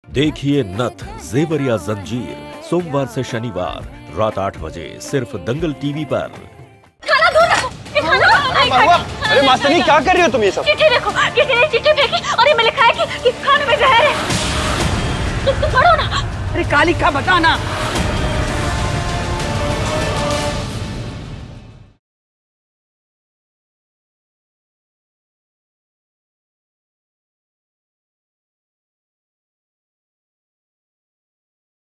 देखिए नथ जेवर या जंजीर सोमवार से शनिवार रात 8 बजे सिर्फ दंगल टीवी पर। खाना दूर रखो, ये खाना अरे मास्तनी क्या कर रही हो तुम ये सब? चिट्ठी देखो, किसी ने चिट्ठी फेंकी और ये में लिखा है कि खाने में जहर है। तुम पढ़ो ना। अरे कालिका बता ना।